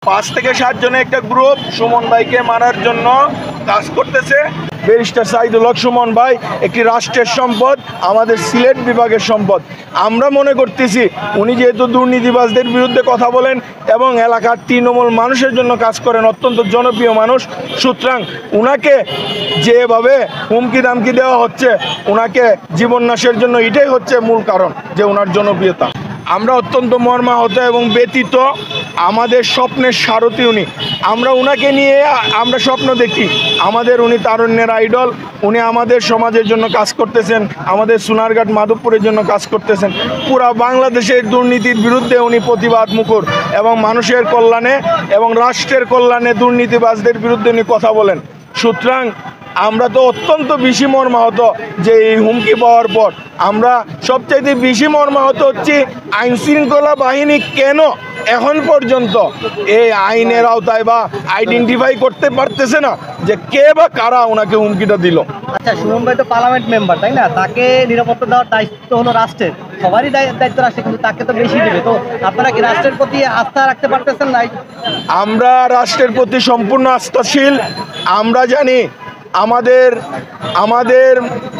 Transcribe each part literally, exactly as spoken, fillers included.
পাঁচ থেকে সাত জনের একটা গ্রুপ সুমন ভাইকে মারার জন্য কাজ করতেছে। ব্যারিস্টার সাইদুল হক সুমন ভাই একটি রাষ্ট্রের সম্পদ, আমাদের সিলেট বিভাগের সম্পদ। আমরা মনে করতেছি উনি যেহেতু দুর্নীতিবাজদের বিরুদ্ধে কথা বলেন এবং এলাকার তৃণমূল মানুষের জন্য কাজ করেন, অত্যন্ত জনপ্রিয় মানুষ, সুতরাং উনাকে যেভাবে হুমকি দামকি দেওয়া হচ্ছে, উনাকে জীবন নাশের জন্য এটাই হচ্ছে মূল কারণ যে ওনার জনপ্রিয়তা। আমরা অত্যন্ত মর্মাহত এবং ব্যথিত। আমাদের স্বপ্নের সারথি উনি। আমরা উনাকে নিয়ে আমরা স্বপ্ন দেখি, আমাদের উনি তারুণ্যের আইডল। উনি আমাদের সমাজের জন্য কাজ করতেছেন, আমাদের সোনারঘাট মাধবপুরের জন্য কাজ করতেছেন। পুরা বাংলাদেশের দুর্নীতির বিরুদ্ধে উনি প্রতিবাদ মুখর এবং মানুষের কল্যাণে এবং রাষ্ট্রের কল্যাণে দুর্নীতিবাজদের বিরুদ্ধে উনি কথা বলেন। সুতরাং আমরা তো অত্যন্ত বেশি মর্মাহত যে এই হুমকি পাওয়ার পর। আমরা সবচাইতে বেশি মর্মাহত হচ্ছি আইন শৃঙ্খলা বাহিনী কেন এখন পর্যন্ত এই আইনের আওতায় বা আইডেন্টিফাই করতে পারতেছে না যে কে বা কারা ওনাকে হুমকিটা দিল। আচ্ছা, সুমন ভাই তো পার্লামেন্ট মেম্বার, তাই না? তাকে নিরাপত্তা দেওয়ার দায়িত্ব হলো রাষ্ট্রের, সবারই দায়িত্ব রাষ্ট্রের, কিন্তু তাকে তো বেশি দেবে। তো আপনারা কি রাষ্ট্রের প্রতি আস্থা রাখতে পারতেছেন না? আমরা রাষ্ট্রের প্রতি সম্পূর্ণ আস্থাশীল। আমরা জানি আমাদের আমাদের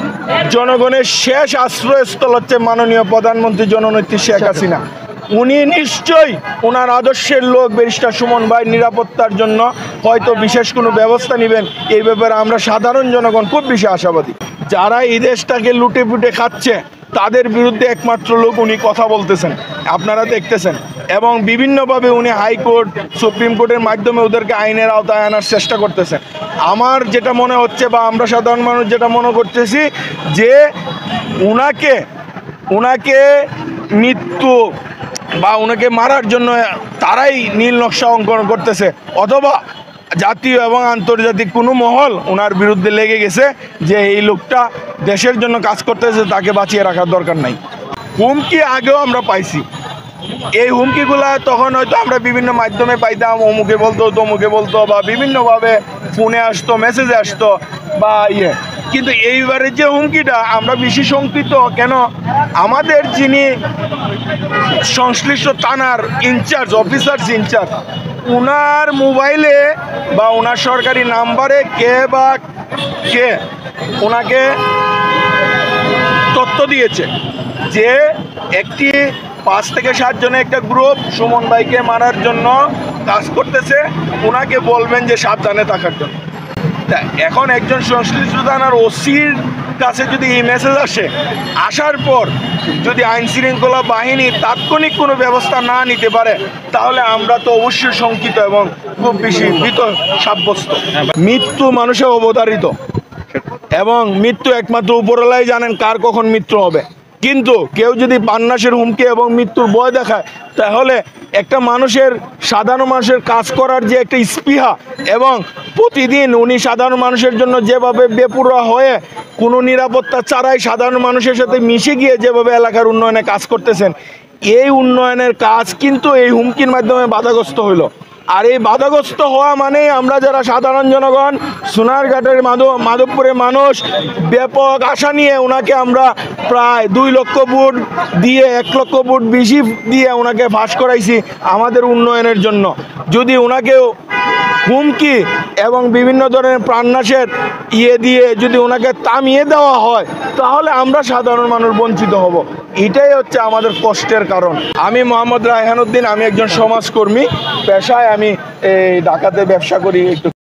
জনগণের শেষ আশ্রয়স্থল হচ্ছে মাননীয় প্রধানমন্ত্রী জননেত্রী শেখ হাসিনা। উনি নিশ্চয়ই ওনার আদর্শের লোক ব্যারিস্টার সুমন ভাই নিরাপত্তার জন্য হয়তো বিশেষ কোনো ব্যবস্থা নেবেন। এই ব্যাপারে আমরা সাধারণ জনগণ খুব বেশি আশাবাদী। যারা এই দেশটাকে লুটে পুটে খাচ্ছে তাদের বিরুদ্ধে একমাত্র লোক উনি কথা বলতেছেন, আপনারা দেখতেছেন। এবং বিভিন্নভাবে উনি হাইকোর্ট সুপ্রিম কোর্টের মাধ্যমে ওদেরকে আইনের আওতায় আনার চেষ্টা করতেছেন। আমার যেটা মনে হচ্ছে বা আমরা সাধারণ মানুষ যেটা মনে করতেছি যে উনাকে উনাকে মৃত্যু বা ওনাকে মারার জন্য তারাই নীল নকশা অঙ্কন করতেছে, অথবা জাতীয় এবং আন্তর্জাতিক কোনো মহল ওনার বিরুদ্ধে লেগে গেছে যে এই লোকটা দেশের জন্য কাজ করতেছে, তাকে বাঁচিয়ে রাখার দরকার নাই। হুমকি আগেও আমরা পাইছি। এই হুমকিগুলা তখন হয়তো আমরা বিভিন্ন মাধ্যমে পাইতাম, অমুকে বলতো তমুকে বলতো বা বিভিন্নভাবে ফোনে আসতো, মেসেজে আসতো বা ইয়ে। কিন্তু এইবারের যে হুমকিটা আমরা বেশি শঙ্কিত কেন, আমাদের যিনি সংশ্লিষ্ট থানার ইনচার্জ অফিসার্স ইনচার্জ, ওনার মোবাইলে বা ওনার সরকারি নাম্বারে কে বা কে ওনাকে তথ্য দিয়েছে যে একটি পাঁচ থেকে সাত জনের একটা গ্রুপ সুমন ভাইকে মারার জন্য কাজ করতেছে, ওনাকে বলবেন যে সাবধানে থাকার জন্য। তা এখন একজন সংশ্লিষ্ট থানার ওসির কাছে যদি এই মেসেজ আসে, আসার পর যদি আইন শৃঙ্খলা বাহিনী তাৎক্ষণিক কোনো ব্যবস্থা না নিতে পারে, তাহলে আমরা তো অবশ্যই শঙ্কিত এবং খুব বেশি ভীত সাব্যস্ত। মৃত্যু মানুষের অবধারিত এবং মৃত্যু একমাত্র উপরওয়ালাই জানেন কার কখন মৃত্যু হবে। কিন্তু কেউ যদি প্রাণনাশের হুমকি এবং মৃত্যুর ভয় দেখায়, তাহলে একটা মানুষের সাধারণ মানুষের কাজ করার যে একটা স্পৃহা এবং প্রতিদিন উনি সাধারণ মানুষের জন্য যেভাবে বেপরোয়া হয়ে কোনো নিরাপত্তা ছাড়াই সাধারণ মানুষের সাথে মিশে গিয়ে যেভাবে এলাকার উন্নয়নে কাজ করতেছেন, এই উন্নয়নের কাজ কিন্তু এই হুমকির মাধ্যমে বাধাগ্রস্ত হইল। আর এই বাধাগ্রস্ত হওয়া মানে আমরা যারা সাধারণ জনগণ, সোনারঘাটের মাধব মাধবপুরের মানুষ ব্যাপক আশা নিয়ে ওনাকে আমরা প্রায় দুই লক্ষ ভোট দিয়ে এক লক্ষ ভোট বেশি দিয়ে ওনাকে ফাঁস করাইছি আমাদের উন্নয়নের জন্য। যদি ওনাকেও হুমকি এবং বিভিন্ন ধরনের প্রাণনাশের ইয়ে দিয়ে যদি ওনাকে থামিয়ে দেওয়া হয়, তাহলে আমরা সাধারণ মানুষ বঞ্চিত হব। এটাই হচ্ছে আমাদের কষ্টের কারণ। আমি মোহাম্মদ রায়হান উদ্দিন, আমি একজন সমাজকর্মী পেশায়, আমি এই ঢাকাতে ব্যবসা করি একটু।